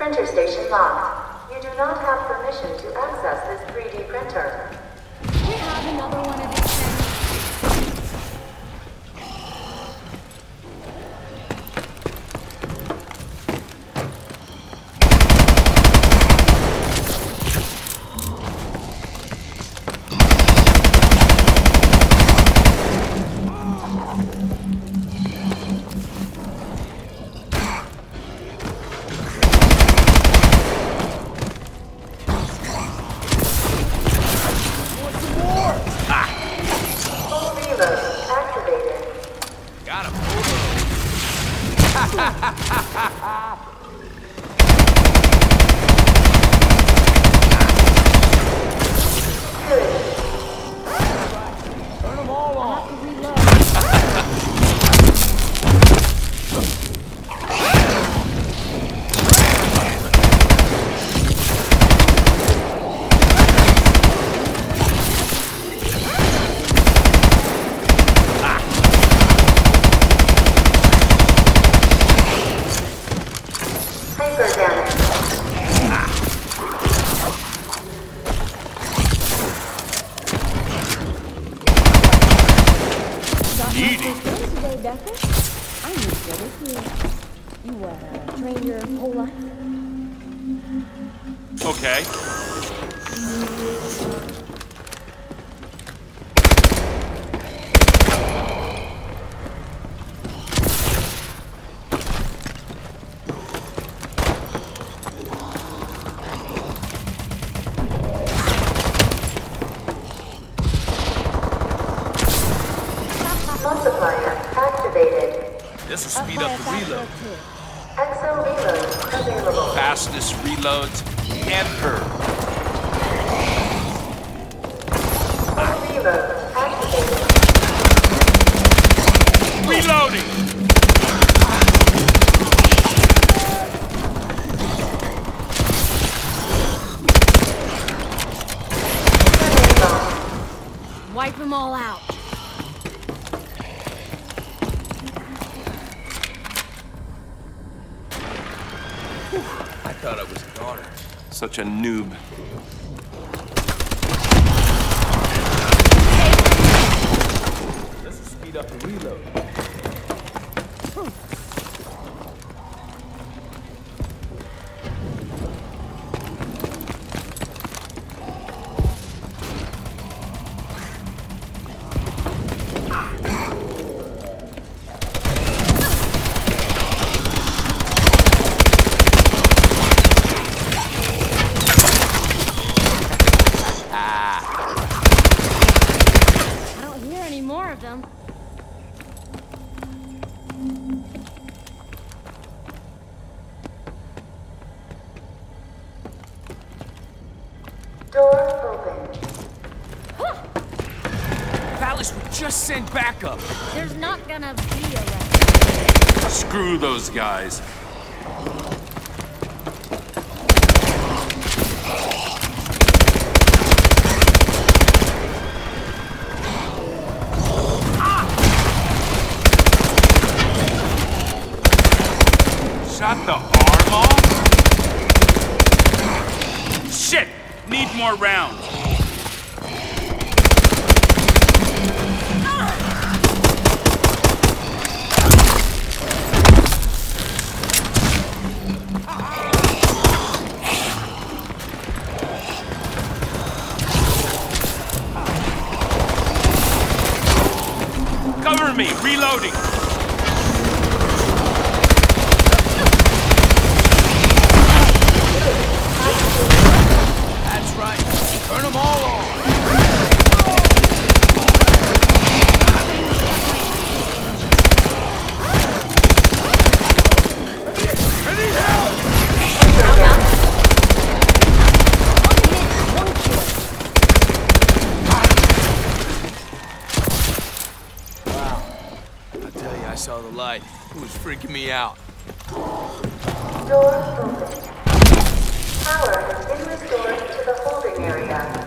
Printer station locked. You do not have permission to access this 3D printer. We have another one of these things. Okay. Multiplier activated. This will speed up the reload. Exo reload available. Fastest reloads ever. Reload activated. Reloading! Wipe them all out. I thought I was a goner. Such a noob. This will speed up the reload. Door open. Palace would just send backup. There's not gonna be a rest. Screw those guys. Shot the arm off? Shit! Need more rounds. Cover me, reloading. That's right. Turn them all on. I need help. Wow. I tell you, I saw the light. It was freaking me out. Door open. Power has been restored to the holding area.